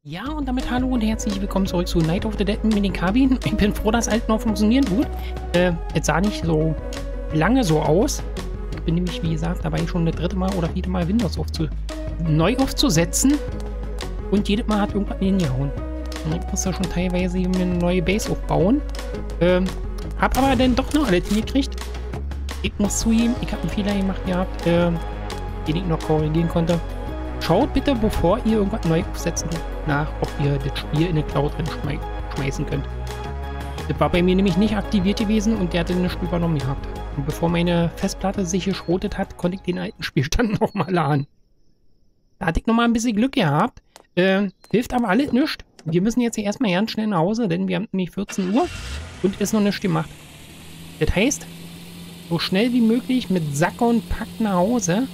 Ja, und damit hallo und herzlich willkommen zurück zu Night of the Dead mit den Kabinen. Ich bin froh, dass alles noch funktioniert gut. Es sah nicht so lange so aus. Ich bin nämlich, wie gesagt, dabei schon das dritte Mal oder vierte Mal Windows neu aufzusetzen. Und jedes Mal hat irgendwas hingehauen. Und ich muss da schon teilweise mir eine neue Base aufbauen. Hab aber dann doch noch alles hingekriegt. Ich muss zugeben, ich habe einen Fehler gemacht gehabt, den ich noch korrigieren konnte. Schaut bitte, bevor ihr irgendwas neu aufsetzen nach, ob ihr das Spiel in eine Cloud drin schmeißen könnt. Das war bei mir nämlich nicht aktiviert gewesen und der hatte nichts übernommen gehabt. Und bevor meine Festplatte sich geschrotet hat, konnte ich den alten Spielstand nochmal laden. Da hatte ich nochmal ein bisschen Glück gehabt. Hilft aber alles nichts. Wir müssen jetzt hier erstmal ganz schnell nach Hause, denn wir haben nämlich 14 Uhr und ist noch nichts gemacht. Das heißt, so schnell wie möglich mit Sack und Pack nach Hause.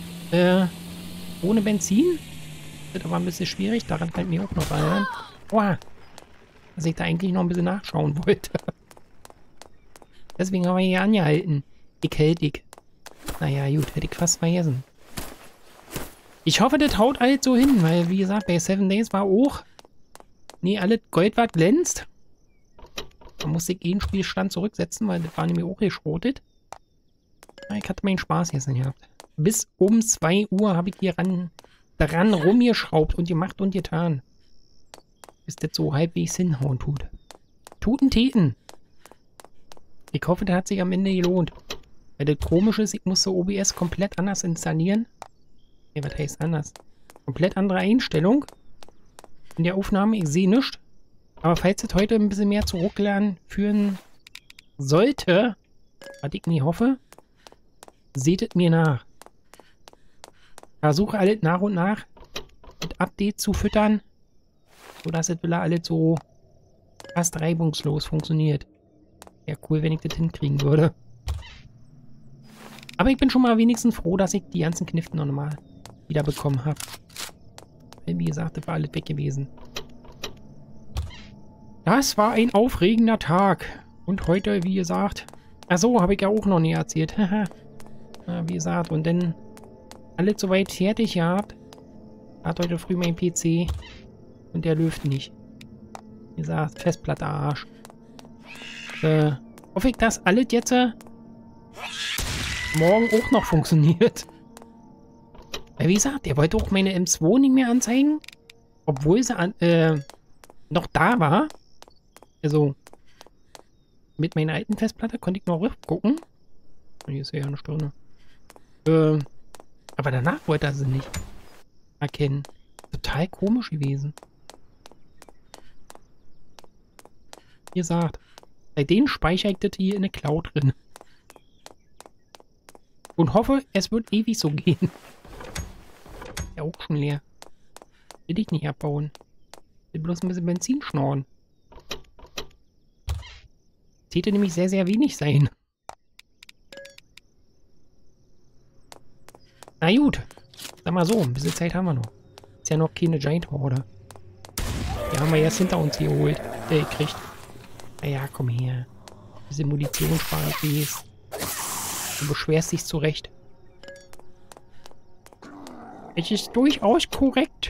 Ohne Benzin. Das ist aber ein bisschen schwierig. Daran kann ich mir auch noch erinnern. Boah. Dass ich da eigentlich noch ein bisschen nachschauen wollte. Deswegen haben wir hier angehalten. Ich hält ich. Naja, gut. Hätte ich fast vergessen. Ich hoffe, das haut alles so hin. Weil, wie gesagt, bei 7 Days war auch... Nee, alles Gold, was glänzt. Da musste ich einen Spielstand zurücksetzen, weil das war nämlich auch geschrotet. Ich hatte meinen Spaß jetzt nicht gehabt. Bis um 2 Uhr habe ich hier daran rumgeschraubt und gemacht und getan. Bis das so halbwegs hinhauen tut. Tuten Teten. Ich hoffe, das hat sich am Ende gelohnt. Weil das Komische ist, ich musste OBS komplett anders installieren. Ne, was heißt anders? Komplett andere Einstellung. In der Aufnahme, ich sehe nichts. Aber falls das heute ein bisschen mehr zurückladen führen sollte, was ich nie hoffe, seht es mir nach. Versuche alles nach und nach mit Updates zu füttern, sodass es wieder alles so fast reibungslos funktioniert. Wäre cool, wenn ich das hinkriegen würde. Aber ich bin schon mal wenigstens froh, dass ich die ganzen Kniften noch mal wieder bekommen habe. Wie gesagt, das war alles weg gewesen. Das war ein aufregender Tag. Und heute, wie gesagt... Achso, habe ich ja auch noch nie erzählt. Haha. Wie gesagt, und dann... Alles soweit fertig gehabt. Hat heute früh mein PC. Und der läuft nicht. Wie gesagt, Festplatte Arsch. Hoffe ich, dass alles jetzt morgen auch noch funktioniert. Weil wie gesagt, der wollte auch meine M2 nicht mehr anzeigen. Obwohl sie noch da war. Also mit meiner alten Festplatte konnte ich noch gucken. Hier ist ja eine Stunde. Aber danach wollte er sie nicht erkennen. Total komisch gewesen. Wie gesagt, bei denen speichere ich das hier in der Cloud drin. Und hoffe, es wird ewig so gehen. Ist ja auch schon leer. Will ich nicht abbauen. Will bloß ein bisschen Benzin schnorren. Täte nämlich sehr, sehr wenig sein. Na gut. Sag mal so, ein bisschen Zeit haben wir noch. Ist ja noch keine Giant Horde. Die haben wir erst hinter uns geholt. Gekriegt. Naja, komm her. Ein bisschen Munition sparen, please. Du beschwerst dich zurecht. Es ist durchaus korrekt.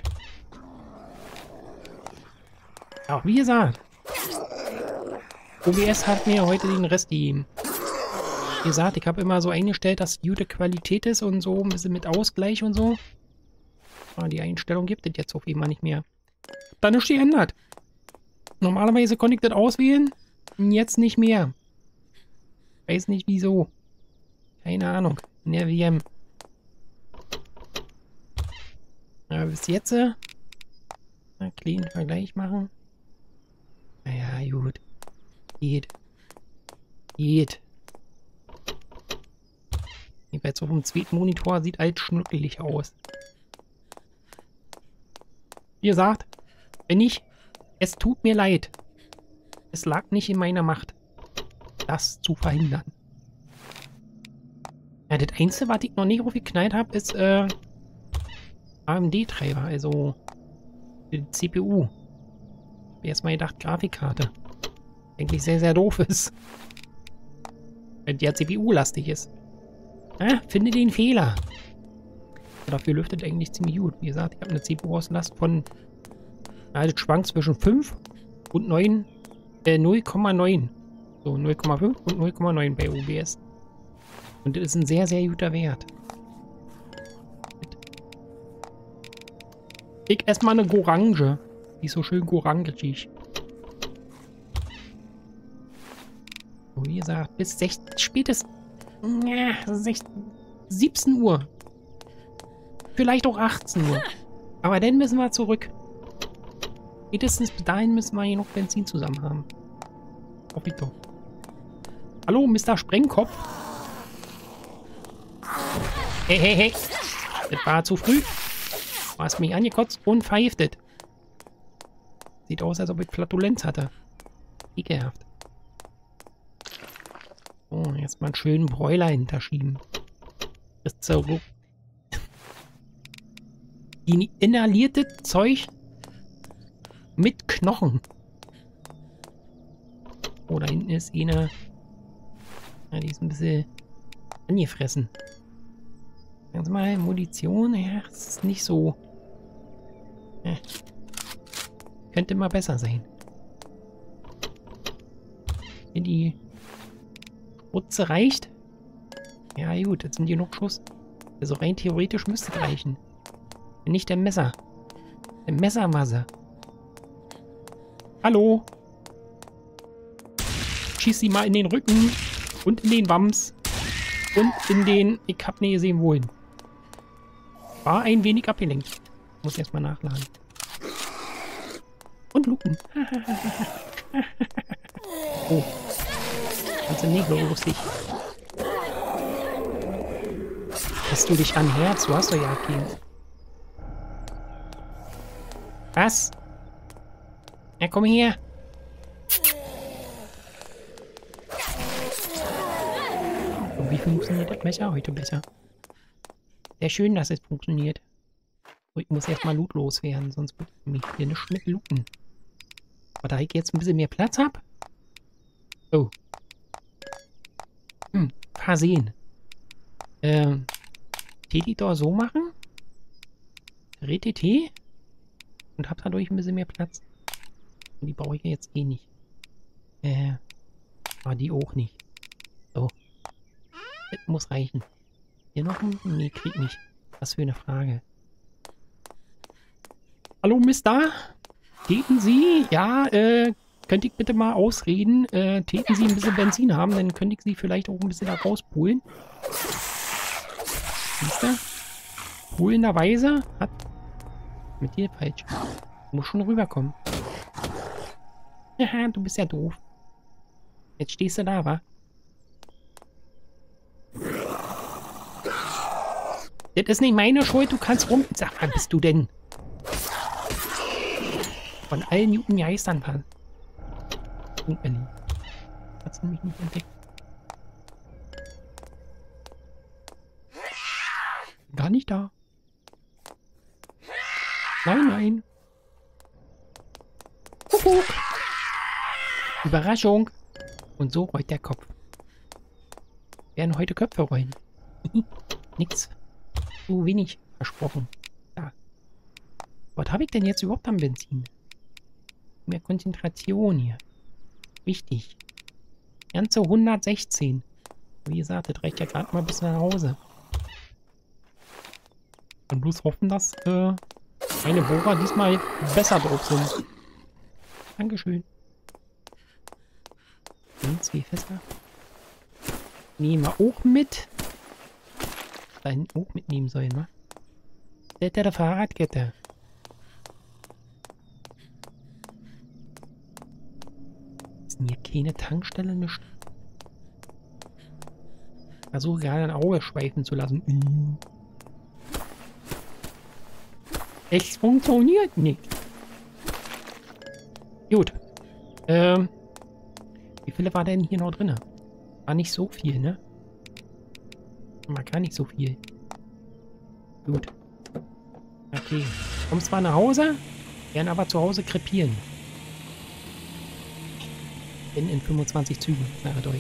Auch wie gesagt. OBS hat mir heute den Rest gegeben. Wie gesagt, ich habe immer so eingestellt, dass gute Qualität ist und so, ein bisschen mit Ausgleich und so. Aber die Einstellung gibt es jetzt auf einmal nicht mehr. Dann ist die geändert. Normalerweise konnte ich das auswählen, jetzt nicht mehr. Weiß nicht wieso. Keine Ahnung. In der VM. Aber bis jetzt, einen kleinen Vergleich machen. Naja, gut. Geht. Jetzt auf dem zweiten Monitor sieht alt schnuckelig aus. Wie gesagt, wenn nicht, es tut mir leid. Es lag nicht in meiner Macht, das zu verhindern. Ja, das Einzige, was ich noch nicht aufgeknallt habe, ist AMD-Treiber, also für die CPU. Ich habe erstmal gedacht, Grafikkarte. Eigentlich sehr, sehr doof ist. Wenn die ja CPU-lastig ist. Finde den Fehler. Dafür lüftet eigentlich ziemlich gut. Wie gesagt, ich habe eine CPU-Auslast von Also schwankt zwischen 5 und 9, 0,9. So, 0,5 und 0,9 bei OBS. Und das ist ein sehr, sehr guter Wert. Ich esse mal eine Gorange. Die ist so schön gorangig. So, wie gesagt, bis 16, spätestens 17 Uhr. Vielleicht auch 18 Uhr. Aber dann müssen wir zurück. Spätestens bis dahin müssen wir hier noch Benzin zusammen haben. Hoffe ich doch. Hallo, Mr. Sprengkopf. Hey, hey, hey. Das war zu früh. Du hast mich angekotzt und vergiftet. Sieht aus, als ob ich Flatulenz hatte. Ekelhaft. So, jetzt mal einen schönen Bräuler hinterschieben. Das so. Die inhalierte Zeug mit Knochen. Oh, da hinten ist eine. Ja, die ist ein bisschen angefressen. Ganz mal Munition. Ja, das ist nicht so. Ja. Könnte mal besser sein. Wenn die Spritze reicht. Ja gut, jetzt sind genug Schuss. Also rein theoretisch müsste es reichen. Wenn nicht der Messer. Der Messermasse. Hallo. Schieß sie mal in den Rücken. Und in den Wams. Und in den... Ich hab nicht gesehen, wohin. War ein wenig abgelenkt. Muss erstmal nachladen. Und lupen. Oh. Kannst du nicht so lustig. Hast du dich an Herz? Du hast doch ja keinen. Was? Ja, komm her. Und wie funktioniert das Messer heute besser? Sehr schön, dass es funktioniert. Ich muss erstmal Loot loswerden, sonst wird mich hier nicht mit looten. Aber da ich jetzt ein bisschen mehr Platz habe. Oh. Versehen. Editor so machen. RTT. Und hab dadurch ein bisschen mehr Platz. Und die brauche ich jetzt eh nicht. Aber die auch nicht. So. Das muss reichen. Hier noch ein? Nee, krieg nicht. Was für eine Frage. Hallo, Mister? Täten Sie? Ja, könnte ich bitte mal ausreden? Täten Sie ein bisschen Benzin haben, dann könnte ich Sie vielleicht auch ein bisschen da rauspulen. Siehst du? Pullenderweise hat... Mit dir falsch. Muss schon rüberkommen. Haha, du bist ja doof. Jetzt stehst du da, wa? Das ist nicht meine Schuld, du kannst rum... Sag, wann bist du denn? Von allen guten Geistern war. Hat's nämlich nicht entdeckt. Gar nicht da. Nein, nein. Kuckuck. Überraschung. Und so rollt der Kopf. Wir werden heute Köpfe rollen. Nix. Zu wenig versprochen. Da. Was habe ich denn jetzt überhaupt am Benzin? Mehr Konzentration hier. Wichtig. Ganze 116. Wie gesagt, das reicht ja gerade mal bis nach Hause. Und bloß hoffen, dass meine Bohrer diesmal besser drauf sind. Dankeschön. Und 2 Fässer. Nehmen wir auch mit. Da hinten auch mitnehmen sollen, ne? Das ist ja der Fahrradkette. Ist denn hier keine Tankstelle, nicht? Versuche gerade ein Auge schweifen zu lassen. Es funktioniert nicht. Gut. Wie viele war denn hier noch drin? War nicht so viel, ne? War gar nicht so viel. Gut. Okay. Kommen zwar nach Hause, werden aber zu Hause krepieren. Bin in 25 Zügen, sage ich euch.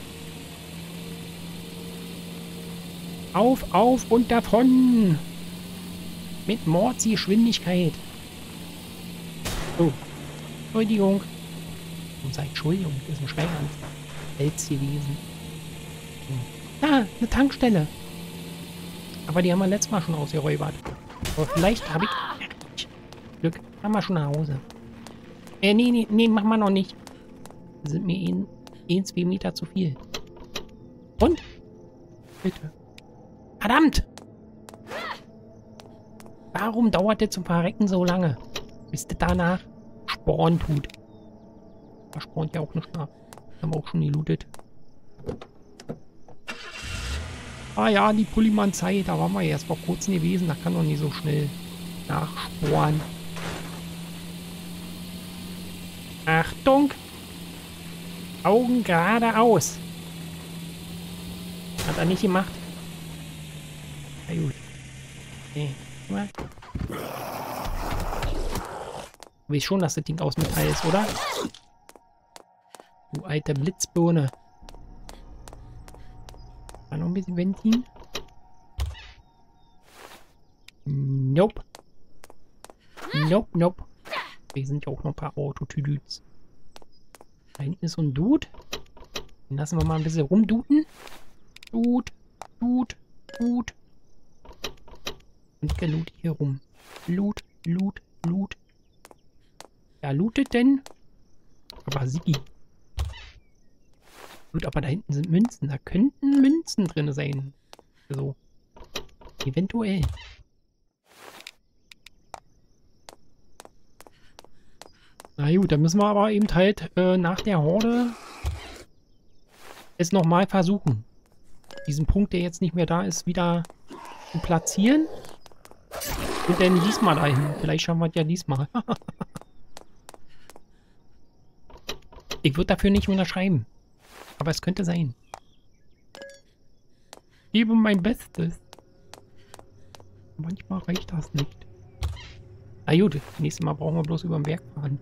Auf und davon! Mit Mordgeschwindigkeit. Oh. Entschuldigung. Und sagt Entschuldigung, das ist ein Schrei an. Wels gewesen. Da, eine Tankstelle. Aber die haben wir letztes Mal schon ausgeräubert. Aber vielleicht habe ich Glück. Haben wir schon nach Hause. Nee, machen wir noch nicht. Das sind mir 2 Meter zu viel. Und? Bitte. Verdammt! Warum dauert der zum Verrecken so lange? Bis der danach Sporn tut. Da spornt ja auch nicht nach. Haben wir auch schon gelootet. Ah ja, die Pullimann-Zeit, da waren wir erst vor kurzem gewesen. Da kann doch nicht so schnell nachsporen. Achtung! Augen geradeaus. Hat er nicht gemacht. Na gut. Nee, mal. Du weißt schon, dass das Ding aus Metall ist, oder? Du alte Blitzbirne. War noch ein bisschen Ventin? Nope. Nope. Wir sind ja auch noch ein paar Autotüdüts. Da hinten ist so ein Dude. Den lassen wir mal ein bisschen rumduten. Dude. Und der loot hier rum. Loot. Ja, lootet denn? Aber Sigi. Gut, aber da hinten sind Münzen. Da könnten Münzen drin sein. So. Eventuell. Na gut, dann müssen wir aber eben halt nach der Horde es nochmal versuchen. Diesen Punkt, der jetzt nicht mehr da ist, wieder zu platzieren. Und dann diesmal dahin. Vielleicht schaffen wir es ja diesmal. Ich würde dafür nicht unterschreiben. Aber es könnte sein. Ich gebe mein Bestes. Manchmal reicht das nicht. Na gut, nächstes Mal brauchen wir bloß über den Berg fahren.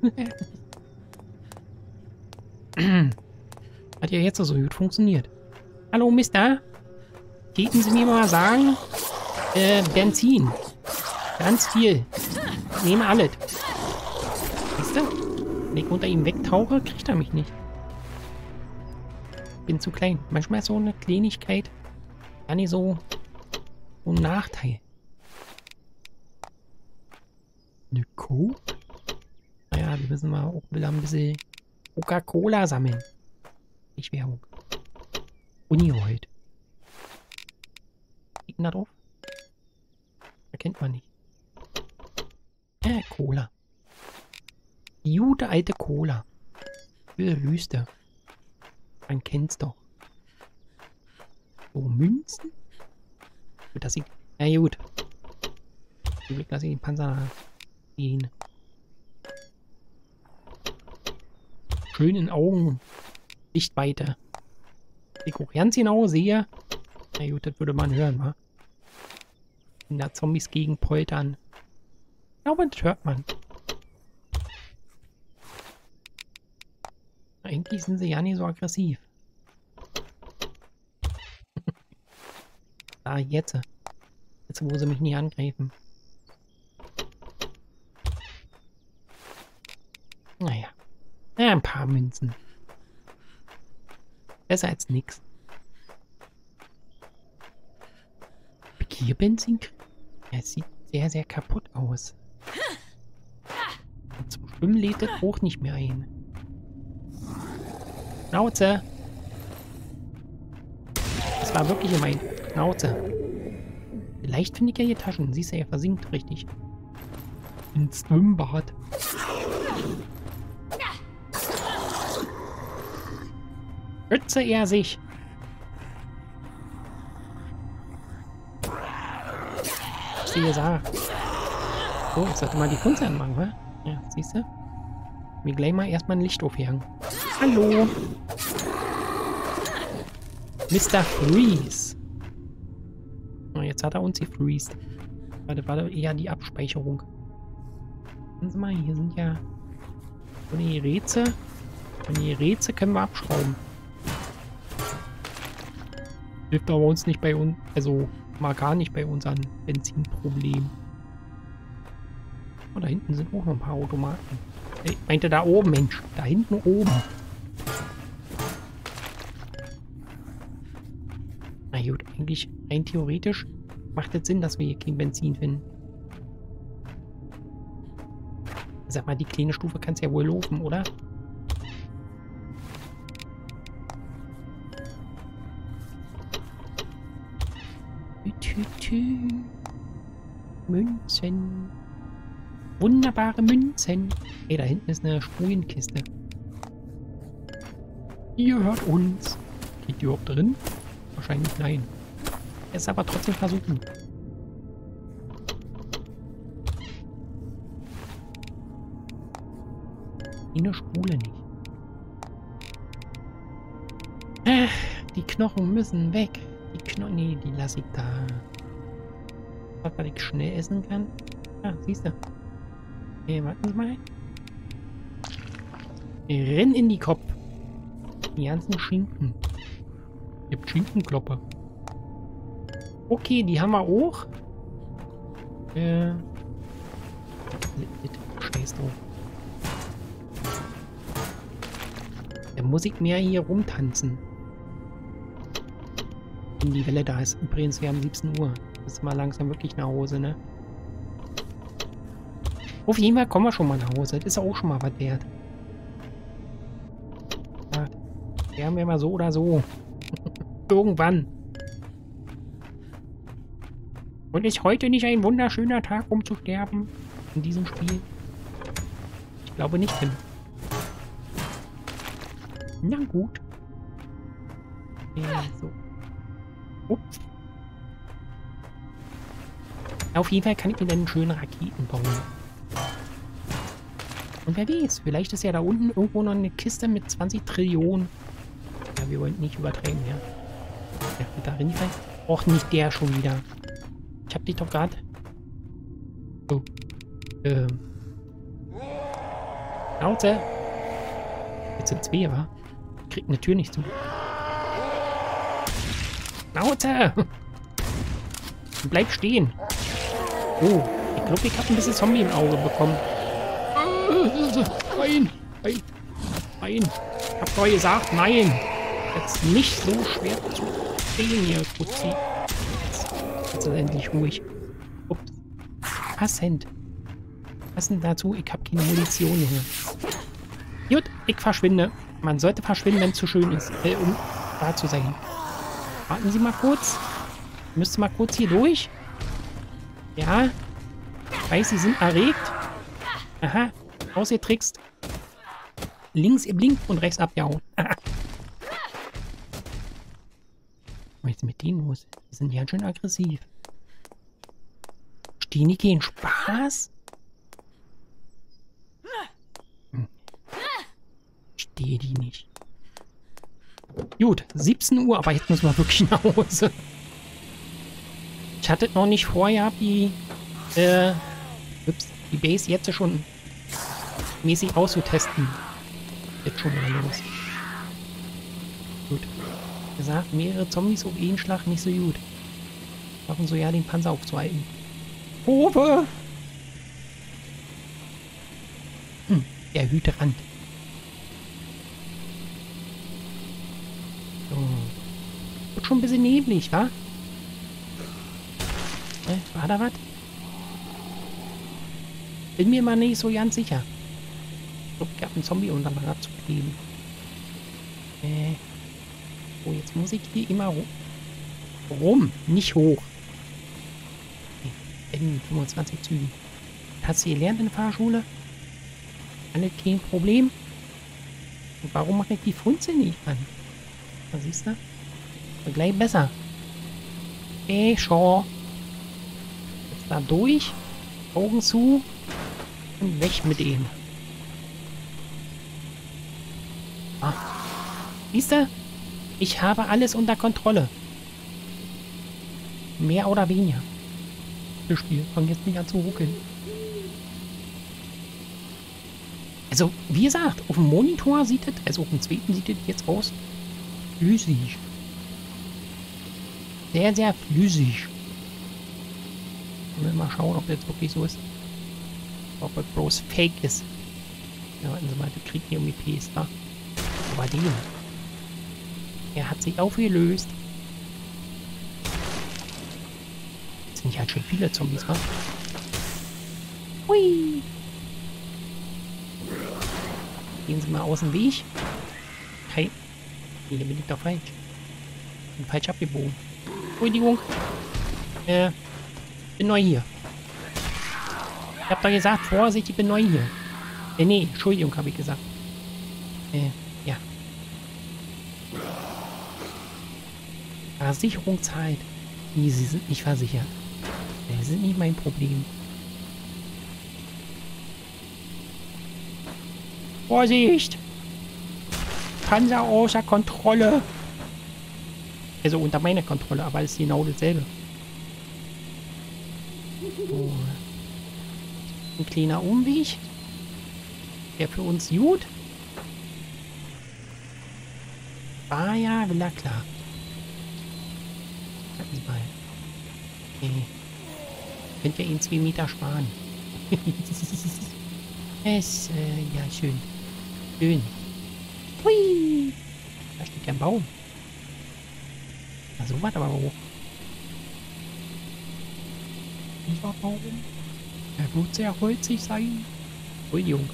Hat ja jetzt so gut funktioniert. Hallo, Mister. Täten Sie mir mal sagen, Benzin. Ganz viel. Ich nehme alles. Siehst du? Wenn ich unter ihm wegtauche, kriegt er mich nicht. Bin zu klein. Manchmal ist so eine Kleinigkeit gar nicht so ein Nachteil. Eine Coke? Naja, die müssen wir auch wieder ein bisschen Coca-Cola sammeln. Nicht Werbung. Uni heute. Liegt da drauf? Erkennt man nicht. Cola. Die gute alte Cola. Für die Wüste. Man kennt's doch. So, Münzen? Das sieht. Ja, gut. Zum Glück lasse ich den Panzer gehen. Schön in Augen. Sichtweite. Ich auch ganz genau sehe. Na gut, das würde man hören, wa? Wenn da Zombies gegen poltern. Ich glaube, das hört man. Eigentlich sind sie ja nicht so aggressiv. Ah, jetzt. Jetzt, wo sie mich nicht angreifen. Naja. Ja, ein paar Münzen. Besser als nix. Benzin? Ja, es sieht sehr, sehr kaputt aus. Und zum Schwimmen lädt das hoch nicht mehr ein. Schnauze! Das war wirklich gemeint. Schnauze. Vielleicht finde ich ja hier Taschen. Siehst du, er versinkt richtig. Ins Schwimmbad. Schütze er sich. Was ihr sagt. So, jetzt sollte mal die Kunst anmachen, wa? Ja, siehst du? Mir gleich mal erstmal ein Licht aufhängen. Hallo! Mr. Freeze! Oh, jetzt hat er uns gefreezed. Warte, eher die Abspeicherung. Schauen Sie mal, hier sind ja so die Rätsel. Und die Rätsel können wir abschrauben. Hilft aber uns nicht bei uns, also mal gar nicht bei unseren Benzinproblemen. Und da hinten sind auch noch ein paar Automaten. Ich meinte da oben, Mensch. Da hinten oben. Na gut, eigentlich rein theoretisch macht es Sinn, dass wir hier kein Benzin finden. Sag mal, die kleine Stufe kann es ja wohl laufen, oder? Münzen. Wunderbare Münzen. Ey, da hinten ist eine Spulenkiste. Ihr hört uns. Geht die überhaupt drin? Wahrscheinlich nein. Es aber trotzdem versuchen. Eine Spule nicht. Die Knochen müssen weg. Die Knochen. Nee, die lasse ich da. Was ich schnell essen kann. Ah, siehst du. Warten Sie mal. Renn in die Kopf. Die ganzen Schinken. Gibt Schinkenklopper. Okay, die haben wir auch. Scheiß drauf. Da muss ich mehr hier rumtanzen. Wenn die Welle da ist. Übrigens, wir haben 17 Uhr. Das ist mal langsam wirklich nach Hause, ne? Auf jeden Fall kommen wir schon mal nach Hause. Das ist auch schon mal was wert. Ja, werden wir mal so oder so. Irgendwann. Und ist heute nicht ein wunderschöner Tag, um zu sterben? In diesem Spiel? Ich glaube nicht, Tim. Na gut. Ja, so. Ups. Auf jeden Fall kann ich mir dann einen schönen Raketen bauen. Und wer weiß, vielleicht ist ja da unten irgendwo noch eine Kiste mit 20 Trillionen. Ja, wir wollen nicht übertreiben, ja. Ja, da rein. Och, nicht der schon wieder. Ich hab dich doch gerade... Oh. Schnauze. Jetzt sind zwei, wa? Kriegt eine Tür nicht zu. Schnauze! Bleib stehen. Oh, ich glaube, ich habe ein bisschen Zombie im Auge bekommen. Nein! Nein! Nein! Ich hab doch gesagt, nein! Jetzt nicht so schwer zu sehen hier, Fuzzi. Jetzt ist er endlich ruhig. Ups. Passend. Passend dazu, ich habe keine Munition hier. Gut, ich verschwinde. Man sollte verschwinden, wenn es zu schön ist, um da zu sein. Warten Sie mal kurz. Ich müsste mal kurz hier durch. Ja. Ich weiß, Sie sind erregt. Aha. Ausgetrickst. Links ihr blinkt und rechts abgehauen. Was ist mit denen los? Die sind ganz schön aggressiv. Stehen die keinen Spaß? Stehe die nicht. Gut, 17 Uhr, aber jetzt müssen wir wirklich nach Hause. Ich hatte noch nicht vorgehabt, die Base jetzt schon mäßig auszutesten. Jetzt schon wieder los. Gut. Wie gesagt, mehrere Zombies auf einen Schlag nicht so gut. Machen so ja den Panzer aufzuhalten. Hove! Der Hüterand. So. Wird schon ein bisschen neblig, wa? War da was? Bin mir mal nicht so ganz sicher. Ich glaube, ich habe einen Zombie unter dem Rad zu kleben. Oh, jetzt muss ich hier immer rum, nicht hoch. Okay. In 25 Zügen. Hast du gelernt in der Fahrschule? Alles kein Problem. Und warum mache ich die Funze nicht an? Da siehst du? Gleich besser. Schau. Jetzt da durch. Augen zu. Und weg mit ihm. Ah. Siehst du? Ich habe alles unter Kontrolle. Mehr oder weniger. Das Spiel fängt jetzt nicht an zu ruckeln. Also, wie gesagt, auf dem Monitor sieht es, also auf dem zweiten sieht es jetzt aus flüssig. Sehr, sehr flüssig. Mal schauen, ob das wirklich so ist. Ob es bloß fake ist. Ja, warten Sie mal, der kriegt hier irgendwie PS, da. Aber den. Er hat sich aufgelöst. Jetzt sind ja halt schon viele Zombies, wa? Hui! Gehen Sie mal aus dem Weg. Hey. Nee, hier bin ich doch falsch. Bin falsch abgebogen. Entschuldigung. Bin neu hier. Ich hab doch gesagt, Vorsicht, ich bin neu hier. Nee, Entschuldigung, habe ich gesagt. Ja. Versicherung zahlt. Nee, Sie sind nicht versichert. Sie sind nicht mein Problem. Vorsicht! Panzer außer Kontrolle. Also unter meiner Kontrolle, aber es ist genau dasselbe. So. Ein kleiner Umweg. Der für uns gut. War ja, will er klar. Warten Sie mal. Könnt ihr ihn 2 Meter sparen. Ja, schön. Schön. Hui! Da steht ja ein Baum. Na, so weit aber hoch. Dieser Baum. Er wird sehr holzig sein. Entschuldigung.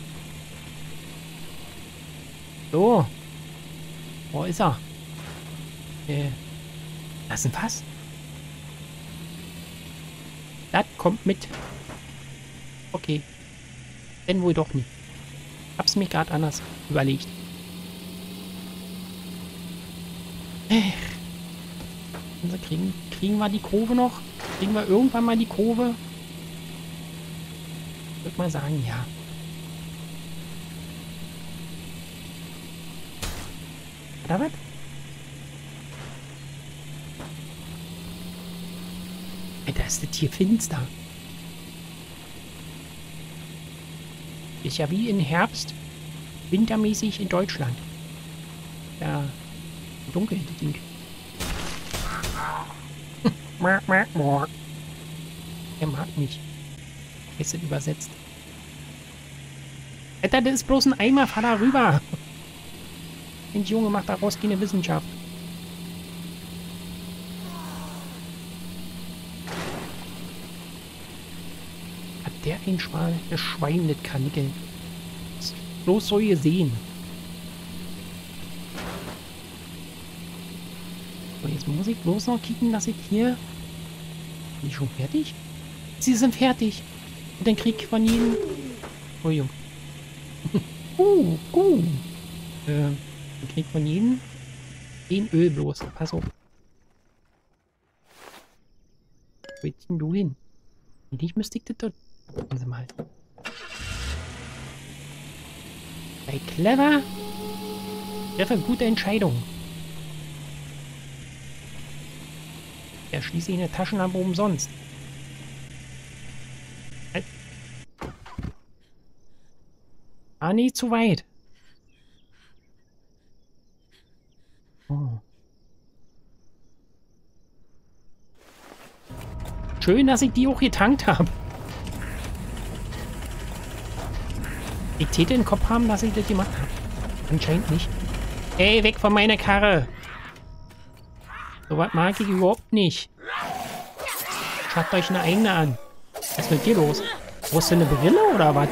So. Wo ist er? Das ist ein Fass. Das kommt mit. Okay. Denn wohl doch nicht. Hab's mir gerade anders überlegt. Also kriegen wir die Kurve noch? Kriegen wir irgendwann mal die Kurve? Ich würde mal sagen, ja. Oder was? Alter, ist das hier finster. Ist ja wie im Herbst, wintermäßig in Deutschland. Ja, dunkel, das Ding. Er mag mich. Ist das übersetzt. Alter, das ist bloß ein Eimer, fahr da rüber. Mensch, Junge, macht daraus keine Wissenschaft. Hat der ein Schwein, das Kanickel. Bloß so gesehen. So, jetzt muss ich bloß noch kicken, dass ich hier... Sind die schon fertig? Sie sind fertig. Und dann krieg ich von ihnen... Oh, Junge. Dann krieg ich von jedem den Öl bloß. Pass auf. Wo willst denn du hin? Ich müsste das dort... Gucken Sie mal. Sei clever. Treffe gute Entscheidung. Er schließt eine Taschenlampe umsonst. Ah, nicht zu weit. Oh. Schön, dass ich die auch getankt habe. Ich täte den Kopf haben, dass ich das gemacht habe. Anscheinend nicht. Ey, weg von meiner Karre. So was mag ich überhaupt nicht. Schaut euch eine eigene an. Was ist mit dir los? Brauchst du eine Brille oder was?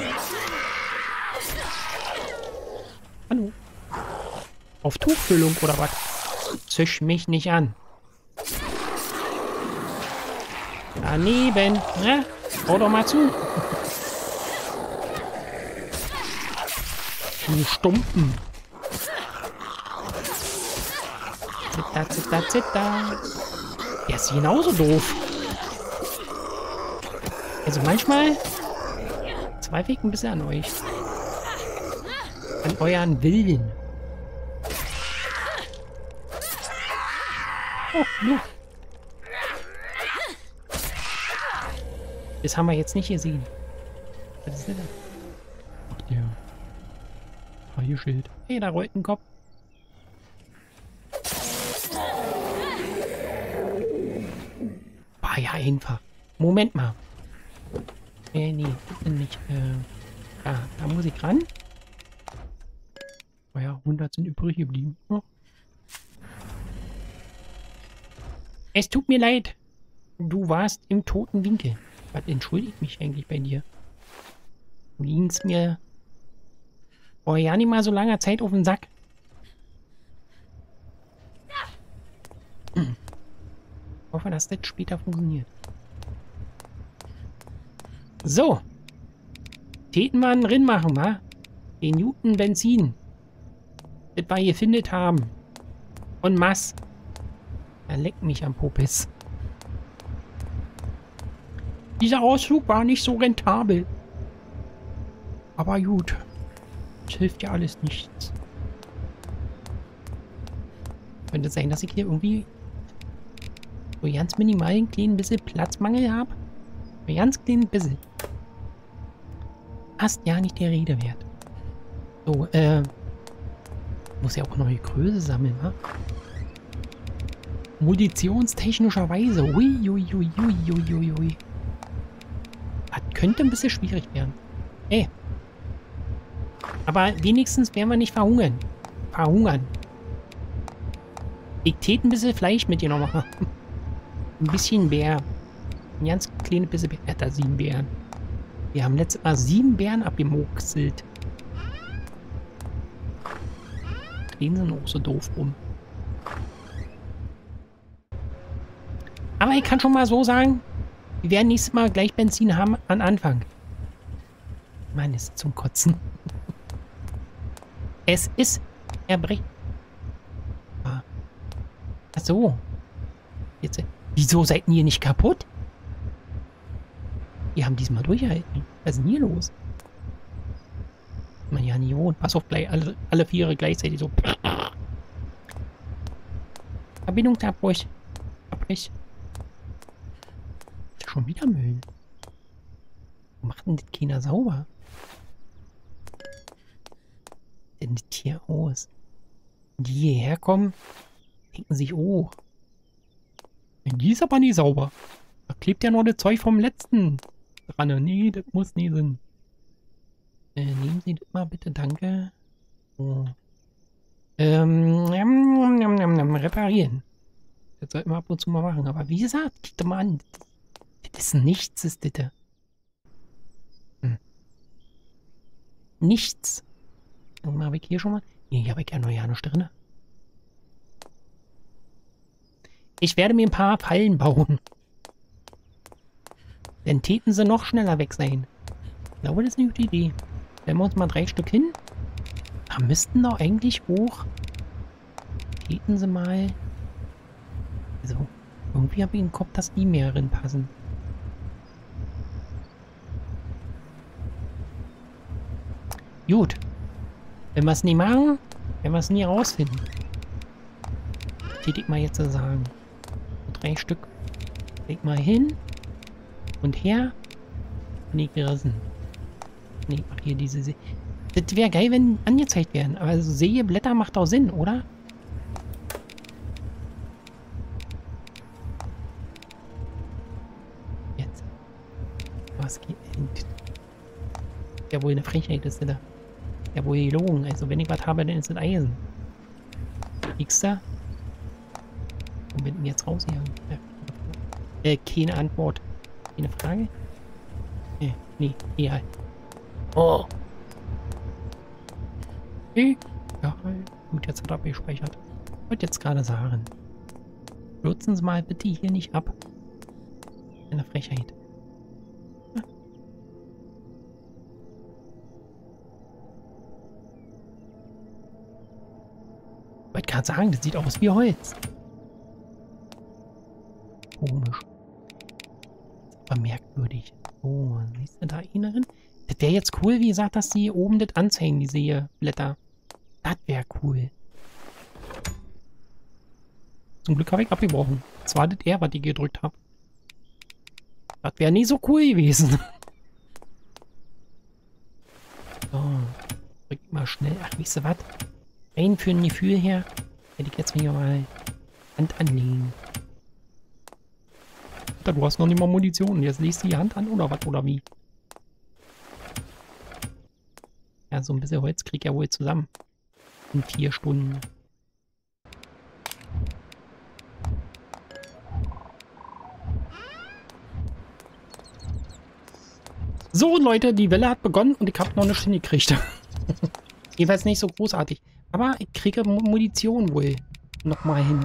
Hallo? Auf Tuchfüllung oder was? Zisch mich nicht an. Daneben. Ne? Hau doch mal zu. Die Stumpen. Zitter, zitter, zitter. Der ist genauso doof. Also manchmal zweifle ich ein bisschen an euch. An euren Willen. Oh, no. Das haben wir jetzt nicht gesehen. Was ist das denn? Ach, der Freie-Schild. Hey, da rollt ein Kopf. War ja einfach. Moment mal. Nee, bitte nicht. Da muss ich ran. Oh ja, 100 sind übrig geblieben. Oh. Es tut mir leid. Du warst im toten Winkel. Was entschuldigt mich eigentlich bei dir? Du gingst mir vor ja nicht mal so langer Zeit auf den Sack. Ich hoffe, dass das später funktioniert. So. Täten wir einen Rinn machen, wa? Den Newton Benzin. Das wir hier findet haben. Und Mass. Er leckt mich am Popis. Dieser Ausflug war nicht so rentabel. Aber gut. Es hilft ja alles nichts. Könnte sein, dass ich hier irgendwie so ganz minimal ein kleinen bisschen Platzmangel habe. Ein ganz kleinen bisschen. Passt ja nicht der Rede wert. So, muss ja auch neue Größe sammeln, wa? Munitionstechnischerweise. Ui. Das könnte ein bisschen schwierig werden. Ey. Aber wenigstens werden wir nicht verhungern. Ich tät ein bisschen Fleisch mit dir noch machen. Ein bisschen Bär. Ein ganz kleines bisschen Bär. Da 7 Bären. Wir haben letztes Mal 7 Bären abgemurkselt. Drehen sind auch so doof rum. Aber ich kann schon mal so sagen, wir werden nächstes Mal gleich Benzin haben an Anfang. Mann, ist zum Kotzen. Es ist erbrechlich. Ach so. Jetzt, wieso seid ihr nicht kaputt? Wir haben diesmal durchgehalten. Was ist denn hier los? Man ja nie wohnt. Pass auf, gleich alle 4 gleichzeitig so. Verbindungsabbruch. Ist schon wieder Müll. Warum macht denn das keiner sauber? Denn das hier aus? Wenn die hierher kommen, denken sich, oh. Die ist aber nicht sauber. Da klebt ja noch das Zeug vom letzten dran. Nee, das muss nie sein. Nehmen Sie das mal bitte, danke. So. Reparieren. Das sollten wir ab und zu mal machen. Aber wie gesagt, guck doch mal an. Das ist nichts, ist das. Nichts. Dann habe ich hier schon mal. Nee, hier habe ich ja noch ja nichts drin. Ich werde mir ein paar Fallen bauen. Dann täten sie noch schneller weg sein. Ich glaube, das ist eine gute Idee. Stellen wir uns mal 3 Stück hin. Da müssten doch eigentlich hoch. Täten sie mal. Also, irgendwie habe ich im Kopf, dass die mehr drin passen. Gut. Wenn wir es nie machen, werden wir es nie rausfinden. Täte ich mal jetzt so sagen. 3 Stück. Leg mal hin. Und her. Nee, gerissen. Nee, ach hier diese See. Das wäre geil, wenn angezeigt werden. Aber so Sägeblätter macht auch Sinn, oder? Jetzt. Was geht denn? Ja, wohl eine Frechheit ist das. Ja, wohl gelogen. Also, wenn ich was habe, dann ist das Eisen. Kriegst du? Wo bin ich jetzt raus hier? Keine Antwort. Keine Frage? Nee, egal. Oh. Ja, gut, jetzt hat er abgespeichert. Ich wollte jetzt gerade sagen. Nutzen Sie mal bitte hier nicht ab. Eine Frechheit. Ja. Ich wollte gerade sagen, das sieht aus wie Holz. Komisch. Aber merkwürdig. Oh, siehst du da inneren? Das wäre jetzt cool, wie gesagt, dass die oben das anzeigen, diese Blätter. Das wäre cool. Zum Glück habe ich abgebrochen. Das war das R, was ich gedrückt habe. Das wäre nie so cool gewesen. So. Drück mal schnell. Ach, weißt du was? Rein für ein Gefühl her. Hätte ich jetzt hier mal Hand anlegen. Du hast noch nicht mal Munition. Jetzt legst du die Hand an oder was? Oder wie? Ja, so ein bisschen Holz krieg ich ja wohl zusammen. In 4 Stunden. So, Leute, die Welle hat begonnen und ich habe noch nichts hingekriegt. Jeweils nicht so großartig. Aber ich kriege Munition wohl nochmal hin.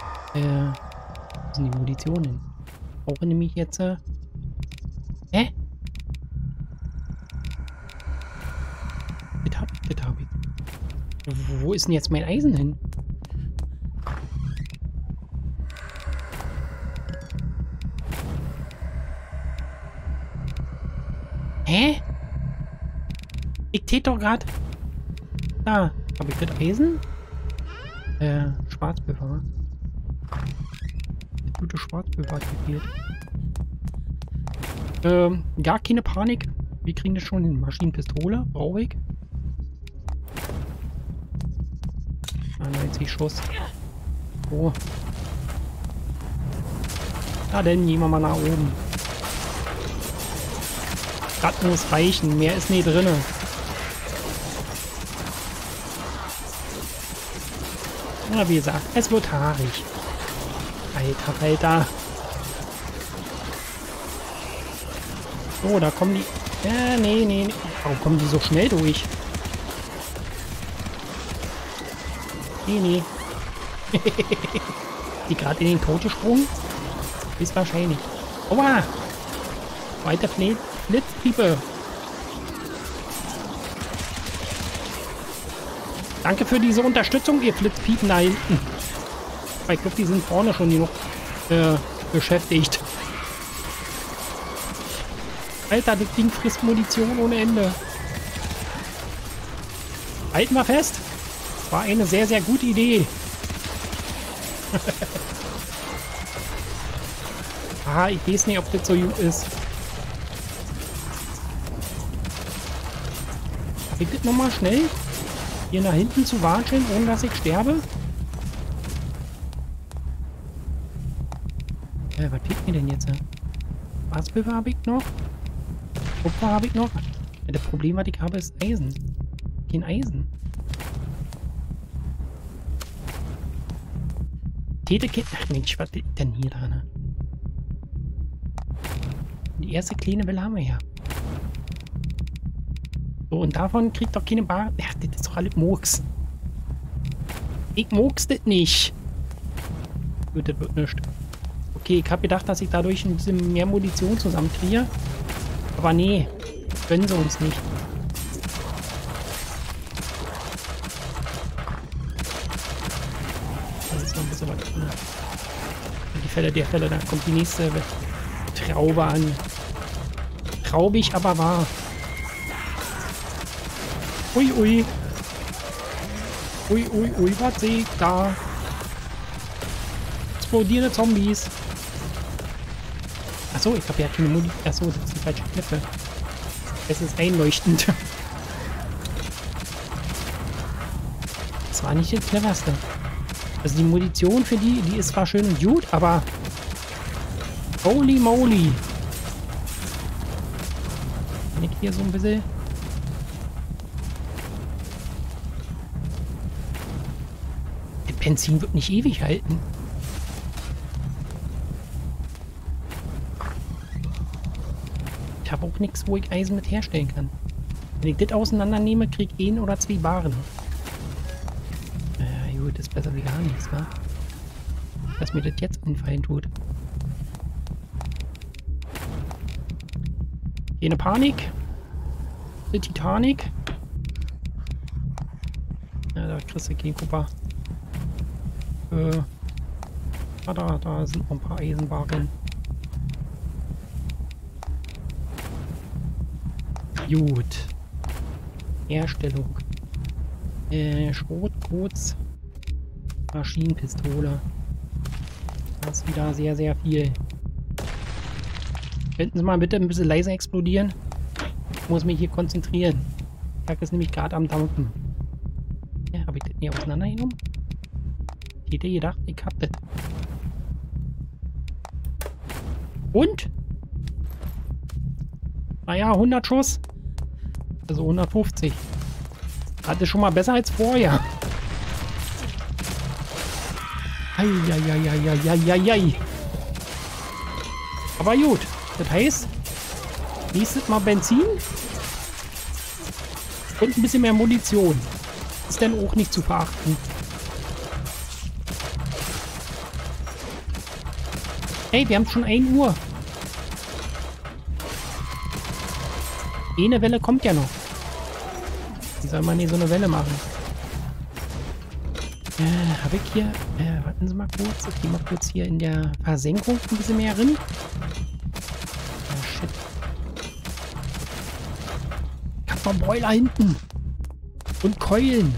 Wo sind die Munitionen? Ich brauche nämlich jetzt... Hä? Das hab ich. Wo ist denn jetzt mein Eisen hin? Hä? Ich tät doch gerade. Da, habe ich das Eisen? Schwarzpulver. Das gute Schwarzpulver hat gefehlt. Gar keine Panik. Wir kriegen das schon hin. Maschinenpistole, brauche ich. 90 Schuss. So. Na dann, gehen wir mal nach oben. Das muss reichen. Mehr ist nicht drin. Na, wie gesagt, es wird haarig. Alter, Alter. So, da kommen die... Ja, nee. Warum kommen die so schnell durch? Nee. Die gerade in den Tod gesprungen? Ist wahrscheinlich. Aua! Weiter Flitzpiepe. Danke für diese Unterstützung, ihr Flitzpiepen da hinten. Aber ich glaube, die sind vorne schon genug beschäftigt. Alter, das Ding frisst Munition ohne Ende. Halten wir fest. War eine sehr, sehr gute Idee. Ich weiß nicht, ob das so gut ist. Geht das nochmal schnell? Hier nach hinten zu watscheln, ohne dass ich sterbe? Was fehlt mir denn jetzt? Schwarzpulver habe ich noch. Kupfer habe ich noch. Ja, das Problem, was ich habe, ist Eisen. Kein Eisen. Ach Mensch, was ist denn hier dran? Die erste kleine Welle haben wir ja. So, und davon kriegt doch keine Bar. Ja, das ist doch alles Murks. Ich murks das nicht. Gut, das wird nichts. Okay, ich habe gedacht, dass ich dadurch ein bisschen mehr Munition zusammenkriege. Aber nee, können sie uns nicht. Das ist noch ein bisschen was drin. Der Fälle, da kommt die nächste Traube an. Traubig, aber wahr. Ui, was sehe ich da? Explodierende Zombies. Achso, ich habe ja keine Muni. Achso, das ist die falsche Knöpfe. Es ist einleuchtend. Das war nicht das cleverste. Also die Munition für die ist zwar schön und gut, aber holy moly. Kann ich hier so ein bisschen... Das Benzin wird nicht ewig halten. Ich habe auch nichts, wo ich Eisen mit herstellen kann. Wenn ich das auseinandernehme, kriege ich 1 oder 2 Baren. Gut, ist besser wie gar nichts, wa? Dass mir das jetzt Unfallen tut. Keine Panik. Die Titanic. Ja, da kriegst du keinen Kupfer. Da sind noch ein paar Eisenbarren. Gut. Herstellung. Schrotkurz. Maschinenpistole. Das ist wieder sehr, sehr viel. Könnten Sie mal bitte ein bisschen leiser explodieren? Ich muss mich hier konzentrieren. Ich habe es nämlich gerade am Dampfen. Ja, habe ich das nie auseinandergenommen? Ich hätte gedacht, ich hab das. Und? Naja, 100 Schuss. Also 150. Das ist schon mal besser als vorher. Eieieiei. Aber gut. Das heißt, nächstes Mal Benzin und ein bisschen mehr Munition. Ist dann auch nicht zu verachten. Hey, wir haben schon 1 Uhr. Eine Welle kommt ja noch. Wie soll man hier so eine Welle machen? Habe ich hier... warten Sie mal kurz. Ich gehe mal kurz hier in der Versenkung ein bisschen mehr rein. Oh, shit. Ich hab noch Boiler hinten. Und Keulen.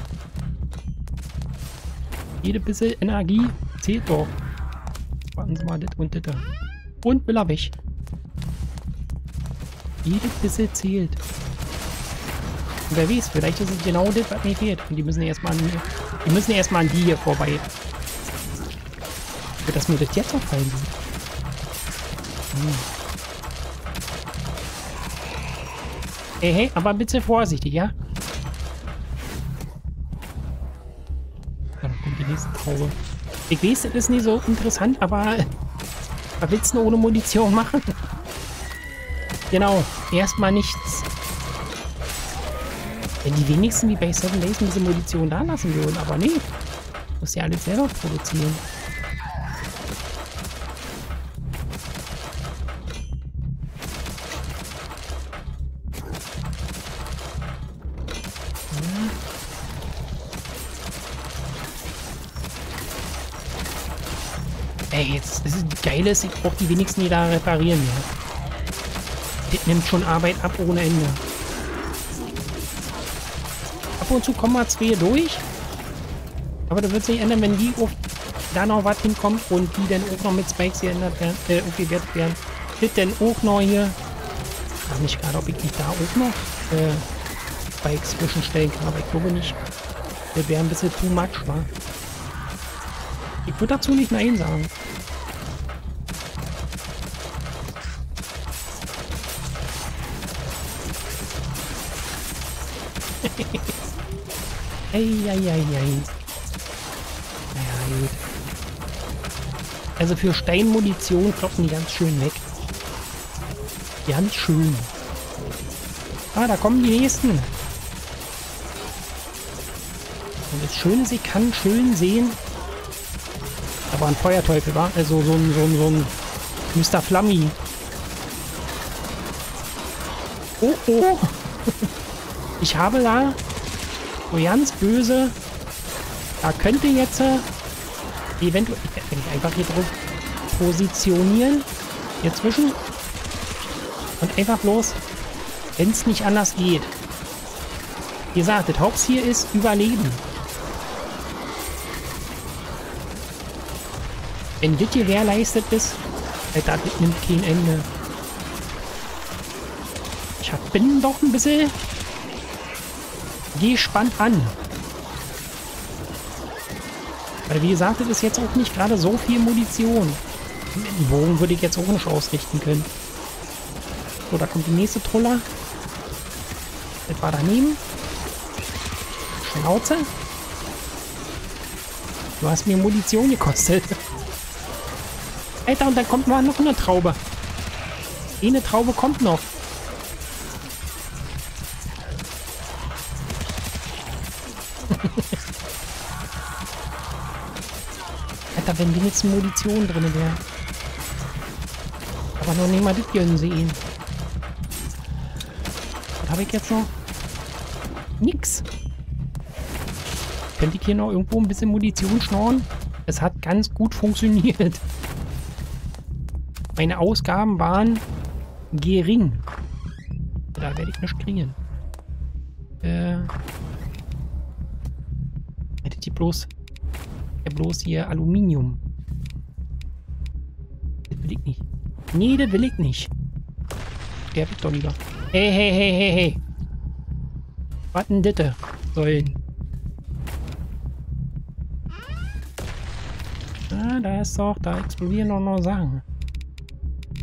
Jede bisschen Energie zählt doch. Warten Sie mal, das und das. Und will er weg. Jede bisschen zählt. Und wer weiß, vielleicht ist es genau das, was mir fehlt. Und die müssen erstmal an die hier vorbei. Dass mir das jetzt auffallen wird. Hey, aber ein bisschen vorsichtig, ja? Dann kommt die nächste Traube. Ich weiß, das ist nicht so interessant, aber was willst du denn ohne Munition machen? Genau, erstmal nichts. Wenn die wenigsten wie bei 7 Days ein bisschen Munition da lassen würden, aber nee. Muss ja alles selber produzieren. Ey, jetzt ist es geil, ich brauche die wenigsten, die da reparieren. Ja. Das nimmt schon Arbeit ab ohne Ende. Ab und zu kommen mal 2 durch. Aber das wird sich ändern, wenn die da noch was hinkommt und die dann auch noch mit Spikes geändert werden, aufgewertet werden. Das dann auch noch hier. Ich frage mich gerade, ob ich nicht da auch noch Spikes zwischenstellen kann, aber ich glaube nicht. Das wäre ein bisschen too much, wa? Ich würde dazu nicht Nein sagen. Eieieiei. Naja, gut. Also für Steinmunition kloppen die ganz schön weg. Ganz schön. Ah, da kommen die nächsten. Und das Schöne ist, ich kann schön sehen. Aber ein Feuerteufel war. Also so ein Mr. Flammy. Oh, oh. Ich habe da so ganz böse. Da könnte jetzt eventuell, wenn ich einfach hier drauf positionieren. Hier zwischen. Und einfach bloß, wenn es nicht anders geht. Wie gesagt, das Hauptziel ist Überleben. Wenn das gewährleistet ist, Alter, das nimmt kein Ende. Ich bin doch ein bisschen gespannt an. Weil wie gesagt, das ist jetzt auch nicht gerade so viel Munition. Den Bogen würde ich jetzt auch nicht ausrichten können. So, da kommt die nächste Troller. Das war daneben. Schnauze. Du hast mir Munition gekostet. Alter, und dann kommt mal noch eine Traube. Eine Traube kommt noch. Alter, wenn wenigstens Munition drin wäre. Aber noch nicht mal das gönnen sehen. Was habe ich jetzt noch? Nix. Könnte ich hier noch irgendwo ein bisschen Munition schnorren? Es hat ganz gut funktioniert. Meine Ausgaben waren gering. Da werde ich nicht kriegen. Hättet ihr bloß hier Aluminium. Das will ich nicht. Nee, das will ich nicht. Der wird doch lieber. Hey, hey, hey, hey, hey. Was denn das sollen? Ah, da ist doch, da explodieren noch Sachen.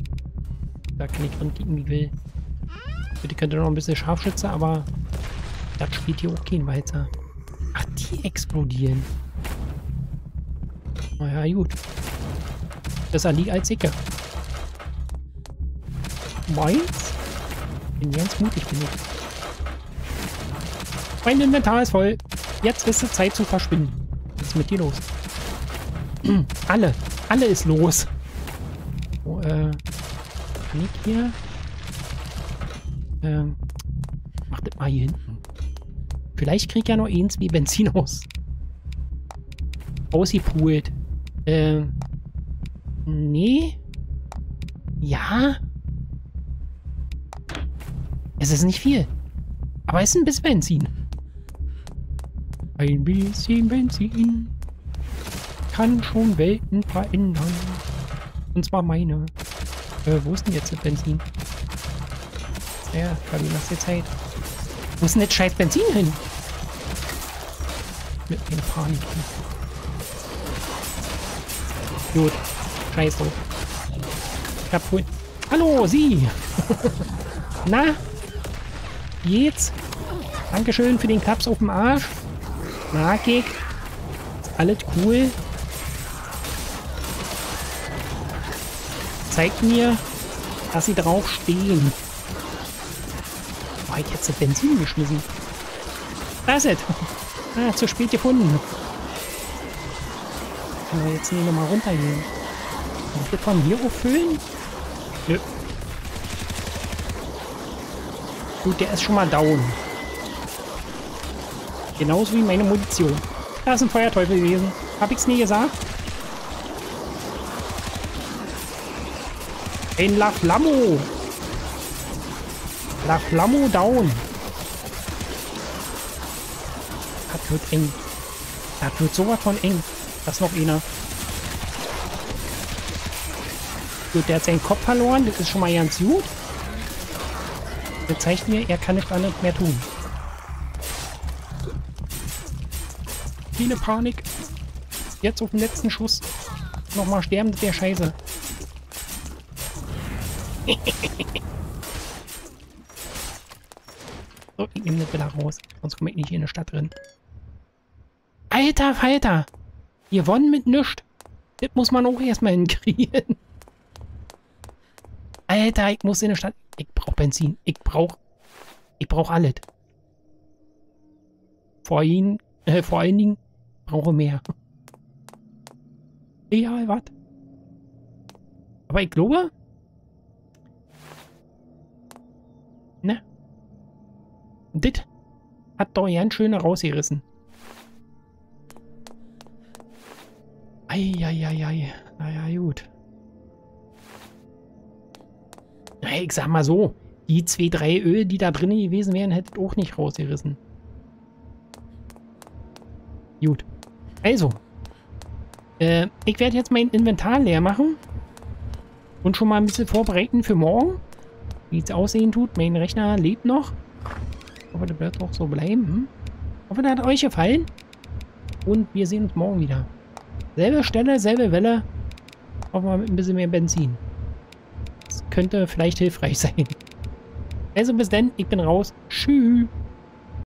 Da kann ich drin kicken, wie ich will. Bitte könnte noch ein bisschen Scharfschütze, aber Das spielt hier auch kein Walzer. Ach, die explodieren. Naja, gut. Besser liegt als Icke. Meins? Bin ganz mutig, bin ich. Mein Inventar ist voll. Jetzt ist es Zeit zu verschwinden. Was ist mit dir los? Alle. Alle ist los. Oh, kann ich hier? Mach das mal hier hinten. Vielleicht krieg ich ja noch eins wie Benzin aus. Ausgepult. Nee. Ja. Es ist nicht viel. Aber es ist ein bisschen Benzin. Ein bisschen Benzin kann schon Welten verändern. Und zwar meine. Wo ist denn jetzt das Benzin? Ja, Fabi, lass dir Zeit. Wo ist denn das scheiß Benzin hin? Mit einer Panik. Gut. Scheiß drauf. Kaputt. Hallo, Sie! Na? Jetzt? Dankeschön für den Klaps auf dem Arsch. Mag ich. Ist alles cool. Zeigt mir, dass Sie drauf stehen. Oh, ich hätte Benzin geschmissen. Da ist es. Ah, zu spät gefunden. Können wir jetzt nicht nochmal runtergehen? Kann ich das von hier auffüllen? Nö. Gut, der ist schon mal down. Genauso wie meine Munition. Da ist ein Feuerteufel gewesen. Hab ich's nie gesagt? Ein La Flammo. La Flammo down. Das wird eng. Das wird sowas von eng. Das ist noch einer. Gut, der hat seinen Kopf verloren. Das ist schon mal ganz gut. Das zeigt mir, er kann nichts anderes mehr tun. Keine Panik. Jetzt auf den letzten Schuss. Nochmal sterben, das wäre scheiße. So, ich nehme das wieder raus. Sonst komme ich nicht in der Stadt drin. Alter Falter! Gewonnen mit nichts. Das muss man auch erstmal hinkriegen. Alter, ich muss in der Stadt. Ich brauche Benzin. Ich brauche alles. Vor allen Dingen brauche mehr. Egal, was. Aber ich glaube. Ne? Das hat doch ganz schön rausgerissen. Eieiei. Naja, gut. Naja, ich sag mal so, die 2, 3 Öl, die da drin gewesen wären, hätte auch nicht rausgerissen. Gut. Also. Ich werde jetzt mein Inventar leer machen. Und schon mal ein bisschen vorbereiten für morgen. Wie es aussehen tut. Mein Rechner lebt noch. Ich hoffe, das wird auch so bleiben. Ich hoffe, das hat euch gefallen. Und wir sehen uns morgen wieder. Selbe Stelle, selbe Welle. Hoffen wir mit ein bisschen mehr Benzin. Das könnte vielleicht hilfreich sein. Also bis dann, ich bin raus. Tschüss.